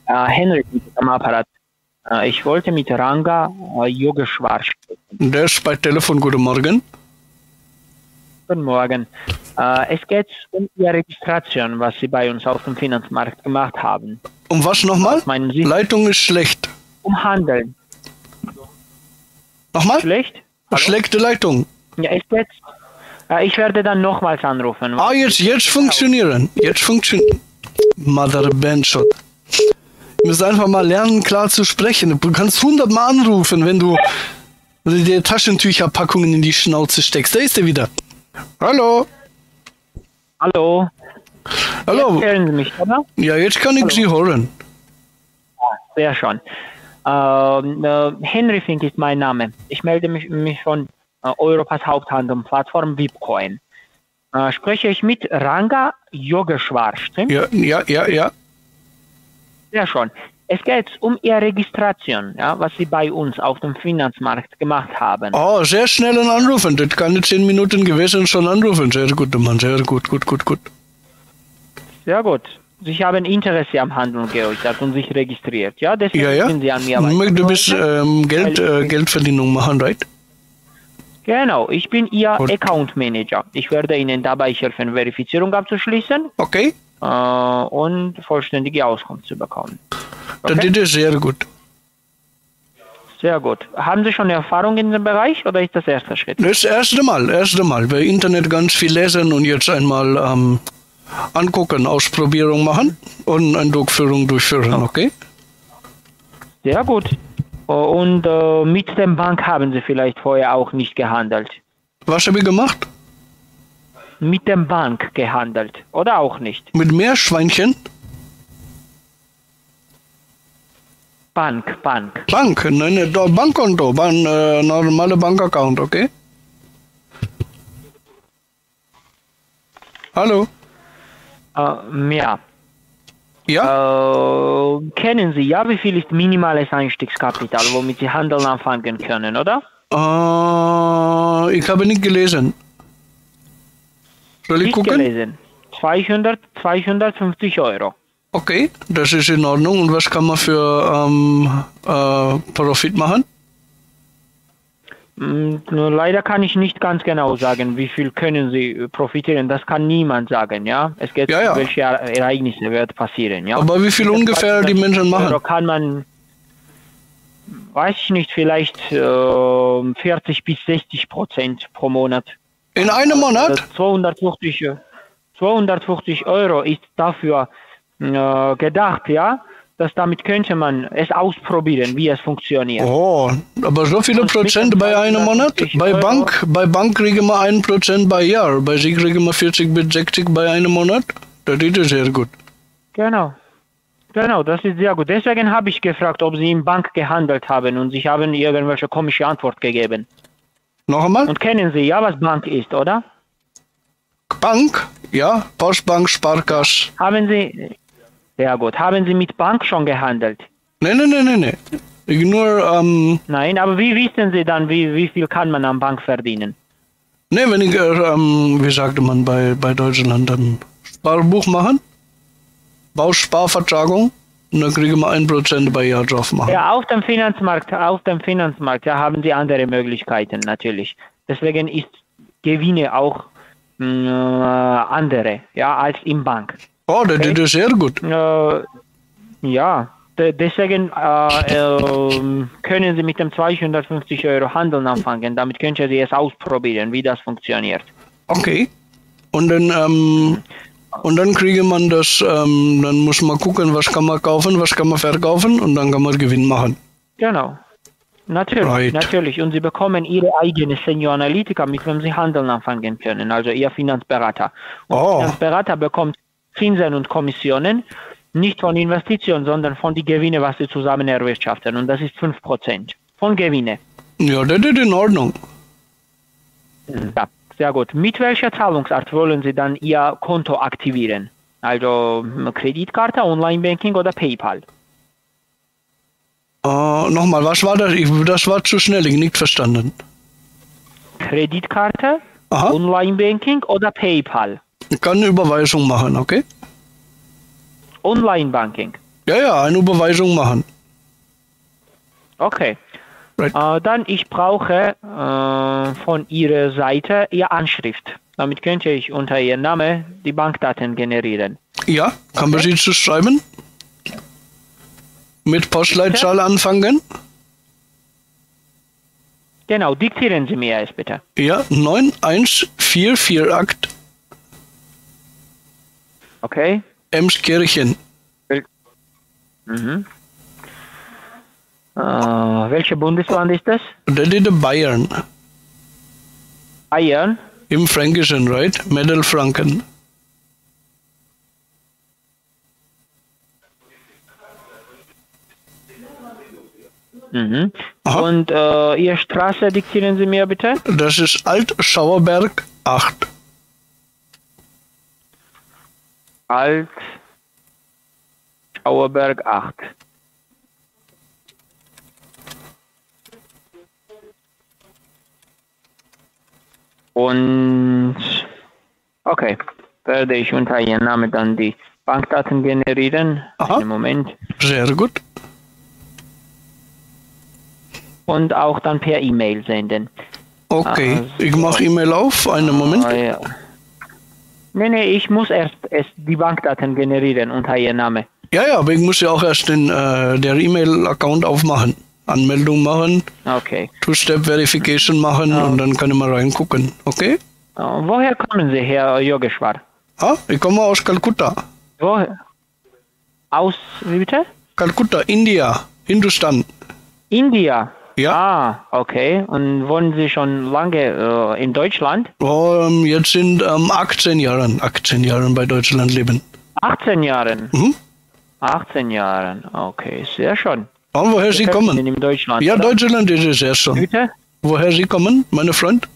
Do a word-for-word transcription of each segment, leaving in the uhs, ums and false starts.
Äh, Henry am Apparat. Äh, ich wollte mit Ranga äh, Yogeshwar sprechen. Der ist bei Telefon. Guten Morgen. Guten Morgen. Äh, es geht um Ihre Registration, was Sie bei uns auf dem Finanzmarkt gemacht haben. Um was nochmal? Was meinen Sie? Leitung ist schlecht. Um Handeln. Nochmal? Schlecht? Hallo? Schlechte Leitung. Ja, es geht. Äh, ich werde dann nochmals anrufen. Ah, jetzt, jetzt funktionieren. Jetzt funktionieren. Mother Benchot. Du musst einfach mal lernen, klar zu sprechen. Du kannst hundertmal anrufen, wenn du die Taschentücherpackungen in die Schnauze steckst. Da ist er wieder. Hallo. Hallo. Hallo. Jetzt hören Sie mich, oder? Ja, jetzt kann ich Hallo. Sie hören. Sehr schön. Ähm, äh, Henry Fink ist mein Name. Ich melde mich, mich von äh, Europas Haupthandelsplattform Vipcoin. Äh, spreche ich mit Ranga Yogeshwar, stimmt? Ja, ja, ja, ja. Sehr schön. Es geht um Ihre Registration, ja, was Sie bei uns auf dem Finanzmarkt gemacht haben. Oh, sehr schnell anrufen. Das kann nicht zehn Minuten gewesen schon anrufen. Sehr gut, Mann. Sehr gut, gut, gut, gut. Sehr gut. Sie haben Interesse am Handel geäußert und sich registriert, ja? Deswegen Ja, ja. sind Sie an mir Du bist ähm, Geld, äh, Geldverdienung machen, right? Genau, ich bin Ihr Gut. Account Manager. Ich werde Ihnen dabei helfen, Verifizierung abzuschließen Okay. äh, und vollständige Auskunft zu bekommen. Okay. Das ist sehr gut. Sehr gut. Haben Sie schon Erfahrung in dem Bereich oder ist das erster Schritt? Das erste Mal, erste Mal. Bei Internet ganz viel lesen und jetzt einmal ähm, angucken, Ausprobierung machen und eine Durchführung durchführen, okay? Sehr gut. Und äh, mit der Bank haben Sie vielleicht vorher auch nicht gehandelt? Was habe ich gemacht? Mit der Bank gehandelt oder auch nicht? Mit Meerschweinchen? Bank, Bank. Bank, nein, nein, da Bankkonto, ban, äh, normale Bankaccount, okay? Hallo? Äh, ja. Ja? Äh, kennen Sie ja, wie viel ist minimales Einstiegskapital, womit Sie Handeln anfangen können, oder? Äh, ich habe nicht gelesen. Soll ich Nicht gucken? gelesen. zweihundert, zweihundertfünfzig Euro. Okay, das ist in Ordnung. Und was kann man für ähm, äh, Profit machen? Mm, nur leider kann ich nicht ganz genau sagen, wie viel können Sie profitieren. Das kann niemand sagen, ja. Es geht Ja, ja. um welche Ereignisse wird passieren, ja. Aber wie viel ungefähr die Menschen machen? Euro kann man, weiß ich nicht, vielleicht äh, vierzig bis sechzig Prozent pro Monat. In einem Monat? zweihundertfünfzig, zweihundertfünfzig Euro ist dafür äh, gedacht, ja. Dass damit könnte man es ausprobieren, wie es funktioniert. Oh, aber so viele Und Prozent mit bei einem Monat? Bei Euro. Bank, bei Bank kriegen wir ein Prozent bei Jahr. Bei Sie kriegen wir vierzig bis sechzig bei einem Monat? Das ist sehr gut. Genau. Genau, das ist sehr gut. Deswegen habe ich gefragt, ob Sie in Bank gehandelt haben und Sie haben irgendwelche komische Antwort gegeben. Noch einmal? Und kennen Sie ja, was Bank ist, oder? Bank? Ja, Postbank, Sparkasse. Haben Sie, sehr gut, haben Sie mit Bank schon gehandelt? Nein, nein, nein, nein, nein. Ich nur, ähm, Nein, aber wie wissen Sie dann, wie, wie viel kann man am Bank verdienen? ne, wenn ich, äh, ähm, wie sagte man bei, bei Deutschland, ein Sparbuch machen, Bausparvertragung, und dann kriegen wir ein Prozent bei Jahr drauf machen. Ja, auf dem Finanzmarkt, auf dem Finanzmarkt, ja, haben Sie andere Möglichkeiten natürlich. Deswegen ist Gewinne auch mh, andere, ja, als im Bank. Oh, das Okay. ist sehr gut. Äh, ja, de deswegen äh, äh, können Sie mit dem zweihundertfünfzig Euro Handeln anfangen. Damit können Sie es ausprobieren, wie das funktioniert. Okay. Und dann, ähm, und dann kriege man das, ähm, dann muss man gucken, was kann man kaufen, was kann man verkaufen und dann kann man Gewinn machen. Genau. Natürlich, Right. natürlich. Und Sie bekommen Ihre eigene Senior Analytiker, mit dem Sie Handeln anfangen können, also Ihr Finanzberater. Und Oh. der Finanzberater bekommt Zinsen und Kommissionen, nicht von Investitionen, sondern von den Gewinnen, was Sie zusammen erwirtschaften. Und das ist fünf Prozent von Gewinne. Ja, das ist in Ordnung. Ja, sehr gut. Mit welcher Zahlungsart wollen Sie dann Ihr Konto aktivieren? Also Kreditkarte, Online-Banking oder PayPal? Äh, nochmal, was war das? Ich, das war zu schnell, ich nicht verstanden. Kreditkarte, Aha. Online-Banking oder PayPal? Ich kann eine Überweisung machen, okay? Online-Banking. Ja, ja, eine Überweisung machen. Okay. Right. Äh, dann ich brauche äh, von Ihrer Seite Ihr Anschrift. Damit könnte ich unter Ihrem Namen die Bankdaten generieren. Ja, kann man Okay. sie zu schreiben? Mit Postleitzahl anfangen? Genau, diktieren Sie mir es bitte. Ja, neun eins vier vier acht Okay. Emskirchen. Mhm. Äh, welches Bundesland ist das? Das ist Bayern. Bayern. Im Fränkischen, right? Mittelfranken. Mhm. Aha. Und äh, Ihre Straße diktieren Sie mir bitte. Das ist Alt-Schauerberg acht. Alt Schauerberg acht. Und okay, werde ich unter Ihrem Namen dann die Bankdaten generieren. Aha. Einen Moment. Sehr gut. Und auch dann per E-Mail senden. Okay, Also- ich mache E-Mail auf. Einen Moment. Ah, ja. Nee, nee, ich muss erst, erst die Bankdaten generieren unter Ihrem Namen. Ja, ja, aber ich muss ja auch erst den äh, der E-Mail-Account aufmachen. Anmeldung machen, Okay. Two-Step-Verification machen und dann kann ich mal reingucken. Okay? Äh, woher kommen Sie, Herr Yogeshwar? Ah, ich komme aus Kalkutta. Woher? Aus, wie bitte? Kalkutta, India, Hindustan. India. Ja. Ah, okay. Und wohnen Sie schon lange äh, in Deutschland? Ähm, jetzt sind ähm, achtzehn Jahren, achtzehn Jahren bei Deutschland leben. achtzehn Jahren. Mhm. achtzehn Jahren. Okay, sehr schön. Und woher Sie Sie kommen? sind in Deutschland. Ja, oder? Deutschland ist es erst schon. Bitte? Woher Sie kommen, meine Freund?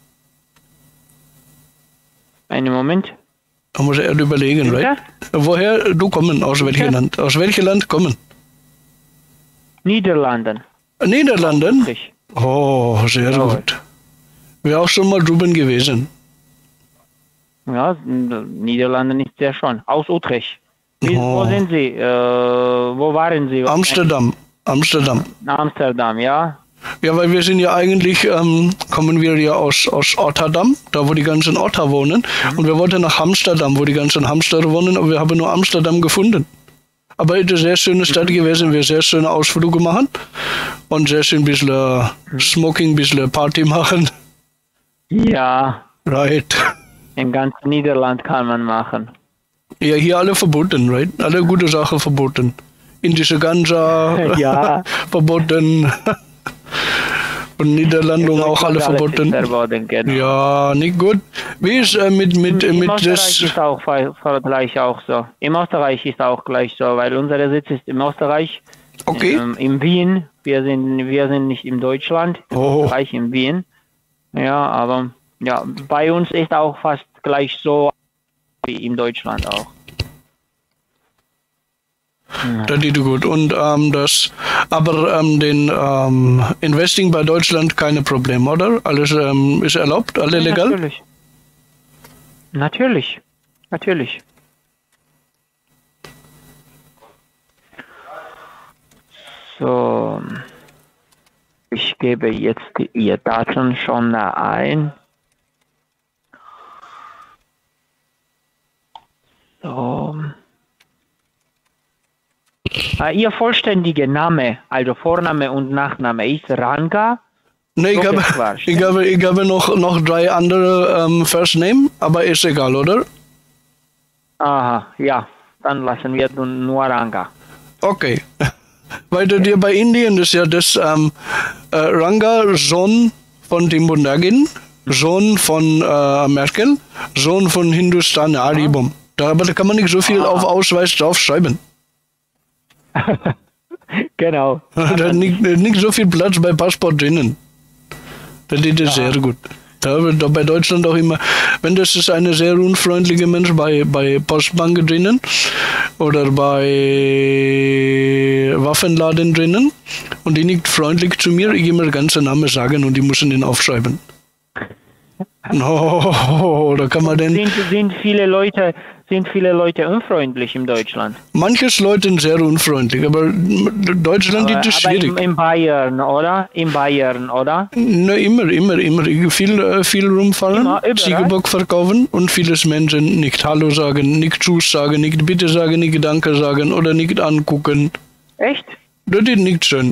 Einen Moment. Da muss er überlegen, Bitte? right? Woher du kommen? Aus welchem Land? Aus welchem Land kommen? Niederlanden. Niederlanden? Richtig. Oh, sehr Jawohl. gut. Wir auch schon mal drüben gewesen. Ja, N- Niederlanden ist sehr schön. Aus Utrecht. Wie, Oh. Wo sind Sie? Äh, wo waren Sie? Amsterdam. Amsterdam. Amsterdam, ja. Ja, weil wir sind ja eigentlich, ähm, kommen wir ja aus, aus Rotterdam, da wo die ganzen Otter wohnen. Und wir wollten nach Amsterdam, wo die ganzen Hamster wohnen, aber wir haben nur Amsterdam gefunden. Aber es ist eine sehr schöne Stadt gewesen, wir sehr schöne Ausflüge machen und sehr schön ein bisschen äh, Smoking, ein bisschen Party machen. Ja, Right. im ganzen Niederland kann man machen. Ja, hier alle verboten, right? Alle gute Sachen verboten. Indische Ganja Ja. verboten. Und Niederlandung auch alle Alles ist verboten. verboten, genau. Ja, nicht gut. Wie ist äh, mit, mit, äh, Im mit Österreich das... ist auch fe- fe- gleich auch so. Im Österreich ist auch gleich so, weil unser Sitz ist im Österreich, Okay. ähm, in Wien. Wir sind, wir sind nicht in Deutschland, im Oh. Österreich, in Wien. Ja, aber ja, bei uns ist auch fast gleich so wie in Deutschland auch. Das ist gut. Und ähm, das, aber ähm, den ähm, Investing bei Deutschland keine Probleme, oder? Alles ähm, ist erlaubt, alle Ja, legal? Natürlich. Natürlich. Natürlich. So. Ich gebe jetzt die, Ihr Daten schon da ein. So. Äh, Ihr vollständiger Name, also Vorname und Nachname, ist Ranga. Nee, ich Okay, habe, klar, ich habe, ich habe noch, noch drei andere ähm, First Name, aber ist egal, oder? Aha, ja. Dann lassen wir nun nur Ranga. Okay. Weil du dir bei Indien ist ja das ähm, äh, Ranga, Sohn von Timbundagin, Sohn von äh, Merkel, Sohn von Hindustan Aribum. Da, aber da kann man nicht so viel Ah. auf Ausweis draufschreiben. Genau. Da hat nicht, nicht so viel Platz bei Passport drinnen. Das ist ja. sehr gut. Da wird doch bei Deutschland auch immer, wenn das ist eine sehr unfreundliche Mensch bei, bei Postbank drinnen oder bei Waffenladen drinnen und die nicht freundlich zu mir, ich immer den ganzen Namen sagen und die müssen den aufschreiben. No, da kann man den. Sind, sind viele Leute sind viele Leute unfreundlich in Deutschland. Manches Leute sind sehr unfreundlich, aber Deutschland Aber, ist das aber schwierig. in, in Bayern, oder? In Bayern, oder? Ne, immer, immer, immer. Ich viel, äh, viel rumfahren, Immer, überall. Ziegelbock verkaufen und vieles Menschen nicht Hallo sagen, nicht Tschüss sagen, nicht Bitte sagen, nicht Danke sagen oder nicht angucken. Echt? Das ist nicht schön.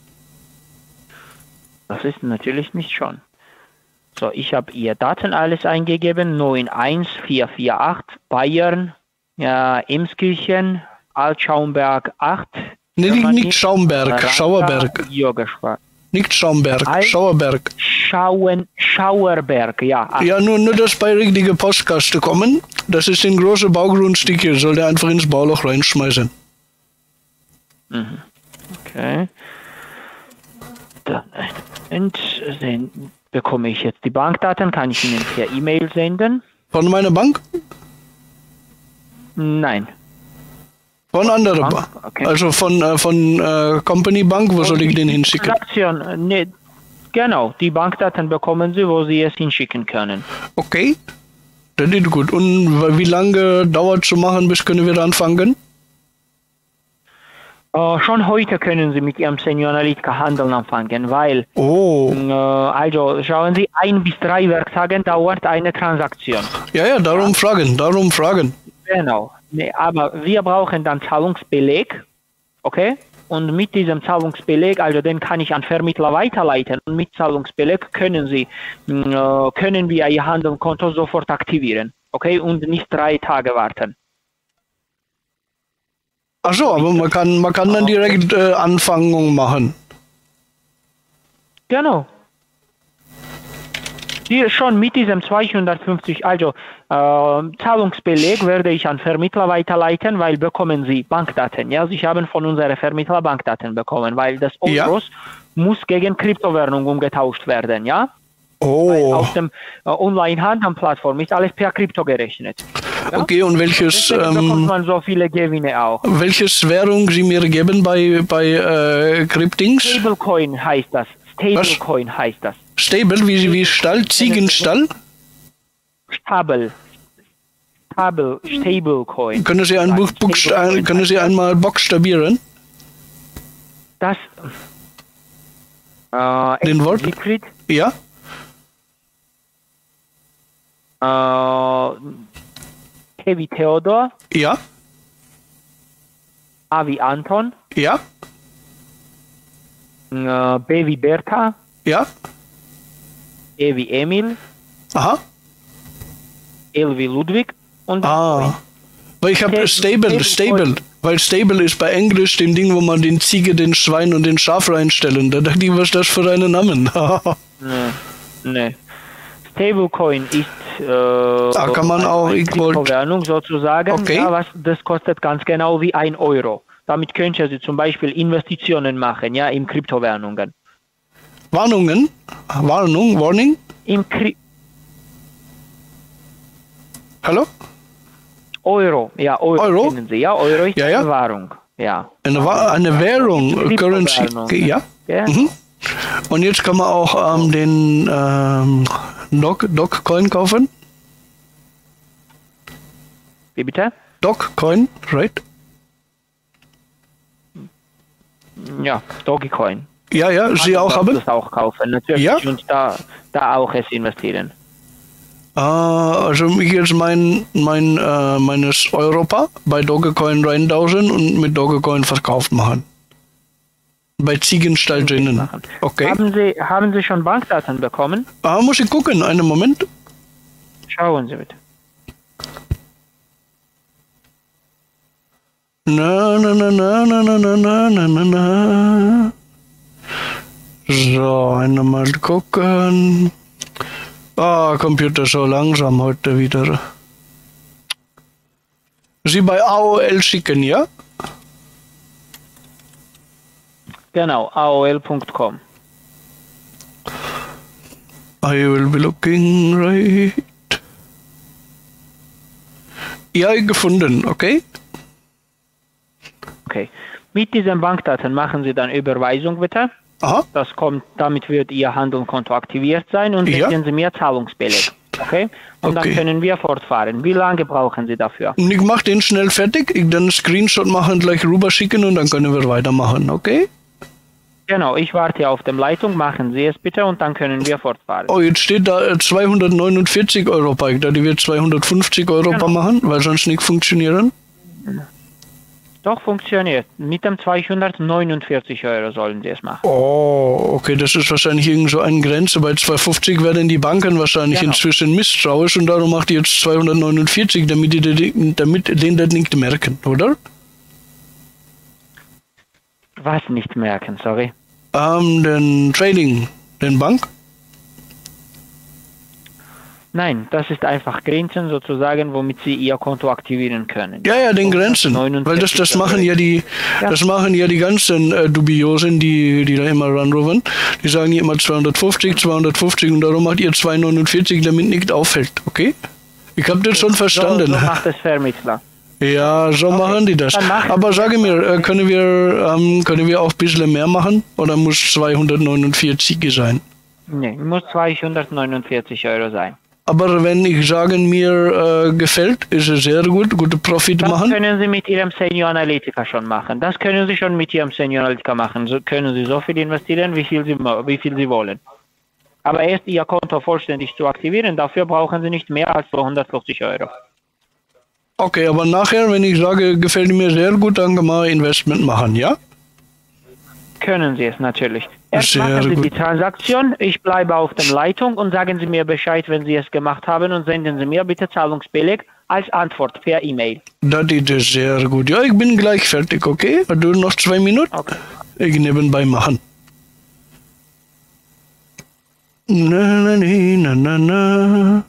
Das ist natürlich nicht schon. So, ich habe Ihr Daten alles eingegeben. neun eins vier vier acht Bayern, ja, Emskirchen, Altschaumberg acht. Nee, nicht, Germany, nicht Schaumberg, Ranta, Schauerberg. Jürgeschwar. Nicht Schaumberg, Al- Schauerberg. Schauen, Schauerberg, ja. acht. Ja, nur, nur dass bei richtige Postkaste kommen. Das ist ein großer Baugrundstück hier. Soll der einfach ins Bauloch reinschmeißen. Okay. Dann, und sehen, bekomme ich jetzt die Bankdaten, kann ich Ihnen per E-Mail senden? Von meiner Bank? Nein. Von anderer Bank, Bank. okay. Also von, äh, von äh, Company Bank, wo soll ich den hinschicken? Transaktion, nee, genau, die Bankdaten bekommen Sie, wo Sie es hinschicken können. Okay, das ist gut. Und wie lange dauert es zu machen, bis können wir anfangen? Äh, schon heute können Sie mit Ihrem Senior Analytiker Handeln anfangen, weil, Oh, äh, also schauen Sie, ein bis drei Werktage dauert eine Transaktion. ja, ja, darum fragen, darum fragen. Genau. Nee, aber wir brauchen dann Zahlungsbeleg, okay? Und mit diesem Zahlungsbeleg, also den kann ich an Vermittler weiterleiten. Und mit Zahlungsbeleg können Sie, äh, können wir Ihr Handelkonto sofort aktivieren, okay? Und nicht drei Tage warten. Ach so, aber man kann, man kann dann direkt äh, Anfangung machen. Genau. Die, schon mit diesem zweihundertfünfzig, also äh, Zahlungsbeleg werde ich an Vermittler weiterleiten, weil bekommen Sie Bankdaten. Ja, Sie haben von unserer Vermittler Bankdaten bekommen, weil das Ja. Euros muss gegen Kryptowährung umgetauscht werden, ja? Weil Oh, auf dem äh, Online-Handel-Plattform ist alles per Krypto gerechnet. Ja? okay, und welches, Deswegen bekommt ähm, man so viele Gewinne auch. welches Währung Sie mir geben bei, bei äh, Cryptings? Stablecoin heißt das. Stablecoin heißt das. Stable, wie, wie Stall, Ziegenstall? Stable. Stable, Stablecoin. Können Sie, ein Buch, Buchst ein, können Sie einmal buchstabieren? Das äh, Den Wort? Siegfried, Ja? äh, T wie Theodor, Ja? A wie Anton, Ja? äh, B wie Bertha, Ja? E wie Emil, Aha. L wie Ludwig und Ah. Weil ich habe Stable- Stable, Stable. Weil Stable ist bei Englisch dem Ding, wo man den Ziege, den Schwein und den Schaf reinstellen. Da dachte ich, was ist das für einen Namen? Ne, ne. Stablecoin ist äh, Da kann man eine auch, ich wollt- Kryptowährung sozusagen. Okay. Ja, was, das kostet ganz genau wie ein Euro. Damit können Sie zum Beispiel Investitionen machen, ja, in Kryptowährungen. Warnungen? Warnung? Warning? Im Kri Hallo? Euro, ja, Euro, Euro? kennen Sie, ja, Euro ist Ja, ja. eine Währung, ja. Eine, Wa- eine Währung, Currency. Kryptowährung. Okay, ja. Ja. Mhm. Und jetzt kann man auch ähm, den ähm, Doc, Doc-Coin kaufen. Wie bitte? Doc-Coin, right? Ja, Dogecoin. Ja, ja, Sie Also auch darf haben? das auch kaufen, natürlich, Ja? und da, da auch es investieren. Ah, also hier ist mein, mein äh, meines Europa bei Dogecoin reintauschen und mit Dogecoin verkauft machen. Bei Ziegenstall drinnen. Machen. Okay. Haben Sie, haben Sie schon Bankdaten bekommen? Ah, muss ich gucken, einen Moment. Schauen Sie bitte. Na, na, na, na, na, na, na, na, na, na. So, einmal gucken. Ah, Computer so langsam heute wieder. Sie bei A O L schicken, ja? Genau, A O L Punkt com. I will be looking right. Ja, gefunden, okay? Okay. Mit diesen Bankdaten machen Sie dann Überweisung bitte. Aha, Das kommt, damit wird Ihr Handelkonto aktiviert sein und Ja. senden Sie mir Zahlungsbeleg. Okay? Und Okay. dann können wir fortfahren. Wie lange brauchen Sie dafür? Und ich mache den schnell fertig, ich dann einen Screenshot machen, gleich rüber schicken und dann können wir weitermachen, okay? Genau, ich warte auf der Leitung. Machen Sie es bitte und dann können wir fortfahren. Oh, jetzt steht da äh, zweihundertneunundvierzig Euro bei, da die wird zweihundertfünfzig Euro Genau. machen, weil sonst nicht funktionieren. Doch, funktioniert. Mit dem zweihundertneunundvierzig Euro sollen Sie es machen. Oh, okay, das ist wahrscheinlich irgend so eine Grenze. Bei zweihundertfünfzig werden die Banken wahrscheinlich Genau. inzwischen misstrauisch und darum macht die jetzt zweihundertneunundvierzig, damit die die- damit den das nicht merken, oder? Was nicht merken, sorry. Ähm, den Trading, den Bank? Nein, das ist einfach Grenzen sozusagen, womit Sie Ihr Konto aktivieren können. Ja, ja, den Und Grenzen. Weil das, das machen ja die, Ja. das machen ja die ganzen äh, Dubiosen, die, die da immer ranrufen. Die sagen ja immer zweihundertfünfzig, zweihundertfünfzig und darum macht ihr zweihundertneunundvierzig, damit nicht auffällt, okay? Ich habe das schon verstanden. So, so macht es Vermittler. Ja, so machen die das. dann machen Aber Sie sage das. mir, äh, können wir, ähm, können wir auch ein bisschen mehr machen oder muss zweihundertneunundvierzig sein? Nee, muss zweihundertneunundvierzig Euro sein. Aber wenn ich sage, mir äh, gefällt, ist es sehr gut, gute Profit Das machen. können Sie mit Ihrem Senior Analytiker schon machen. Das können Sie schon mit Ihrem Senior Analytiker machen. So können Sie so viel investieren, wie viel Sie, mo- wie viel Sie wollen. Aber erst Ihr Konto vollständig zu aktivieren, dafür brauchen Sie nicht mehr als zweihundertfünfzig Euro. Okay, aber nachher, wenn ich sage, gefällt mir sehr gut, dann kann man Investment machen, ja? Können Sie es natürlich. Erst Sehr machen Sie gut. die Transaktion, ich bleibe auf der Leitung und sagen Sie mir Bescheid, wenn Sie es gemacht haben und senden Sie mir bitte Zahlungsbeleg als Antwort per E-Mail. Das ist sehr gut. Ja, ich bin gleich fertig, okay? Du noch zwei Minuten? Okay. Ich nebenbei machen. Na, na, na, na, na.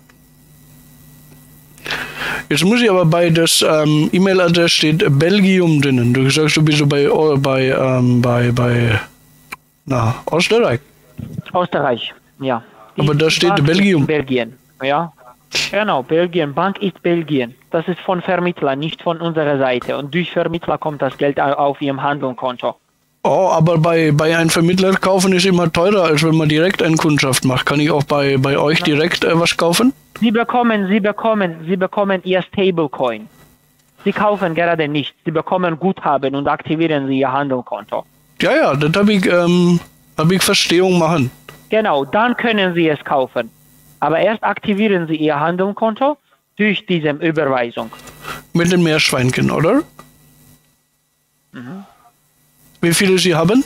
Jetzt muss ich aber bei das ähm, E-Mail-Adress steht Belgium drinnen. Du sagst, du bist so bei, oh, bei, ähm, bei, bei, na, Österreich. Österreich, ja. Die Aber da steht Bank Belgium. ist Belgien, ja. Genau, Belgien. Bank ist Belgien. Das ist von Vermittler, nicht von unserer Seite. Und durch Vermittler kommt das Geld au- auf Ihrem Handelskonto. Oh, aber bei, bei einem Vermittler kaufen ist immer teurer, als wenn man direkt eine Kundschaft macht. Kann ich auch bei, bei euch direkt äh, was kaufen? Sie bekommen, Sie bekommen, Sie bekommen Ihr Stablecoin. Sie kaufen gerade nicht. Sie bekommen Guthaben und aktivieren Sie Ihr Handelskonto. Ja, ja, das habe ich, ähm, hab ich Verstehung machen. Genau, dann können Sie es kaufen. Aber erst aktivieren Sie Ihr Handelskonto durch diese Überweisung. Mit den Meerschweinchen, oder? Mhm. Wie viele Sie haben?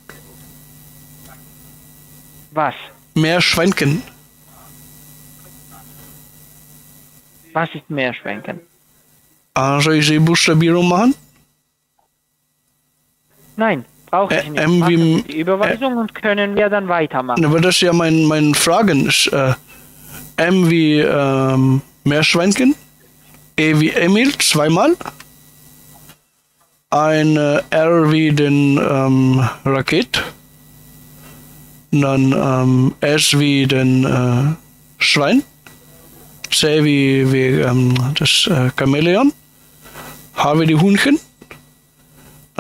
Was? Meerschweinchen. Was ist Meerschwenken? Ah, soll ich die Buchstabierung machen? Nein, brauche ich Ä- nicht. ähm, Machen wie- Sie die Überweisung und können wir dann weitermachen. Aber das ist ja mein, mein Fragen. Ist, äh, M wie ähm, Meerschweinchen. E wie Emil, zweimal. Ein äh, R wie den ähm, Raket. Dann ähm, S wie den äh, Schwein. C wie, wie ähm, das äh, Chamäleon. H wie die Huhnchen. Äh,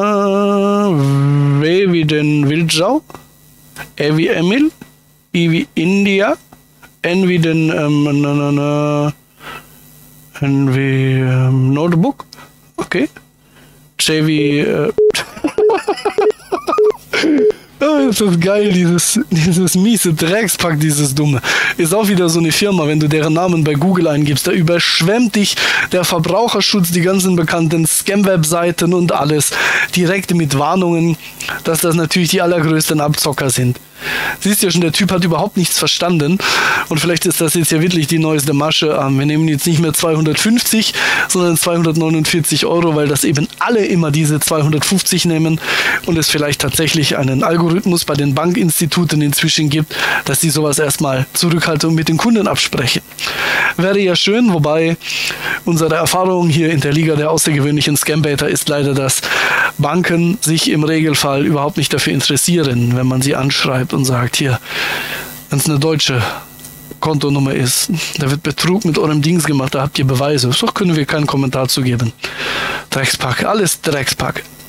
W wie den Wildsau. E wie Emil. I wie India. N wie den ähm, na, na, na, N wie ähm, Notebook. Okay. C wie äh, oh, ist das geil, dieses, dieses miese Dreckspack, dieses dumme. Ist auch wieder so eine Firma, wenn du deren Namen bei Google eingibst, da überschwemmt dich der Verbraucherschutz, die ganzen bekannten Scam-Webseiten und alles direkt mit Warnungen, dass das natürlich die allergrößten Abzocker sind. Siehst du ja schon, der Typ hat überhaupt nichts verstanden und vielleicht ist das jetzt ja wirklich die neueste Masche. Wir nehmen jetzt nicht mehr zweihundertfünfzig, sondern zweihundertneunundvierzig Euro, weil das eben alle immer diese zweihundertfünfzig nehmen und es vielleicht tatsächlich einen Algorithmus bei den Bankinstituten inzwischen gibt, dass die sowas erstmal Zurückhaltung mit den Kunden absprechen. Wäre ja schön, wobei unsere Erfahrung hier in der Liga der außergewöhnlichen Scambaiter ist leider, dass Banken sich im Regelfall überhaupt nicht dafür interessieren, wenn man sie anschreibt und sagt, hier, wenn es eine deutsche Kontonummer ist, da wird Betrug mit eurem Dings gemacht, da habt ihr Beweise. So können wir keinen Kommentar zu geben. Dreckspack, alles Dreckspack.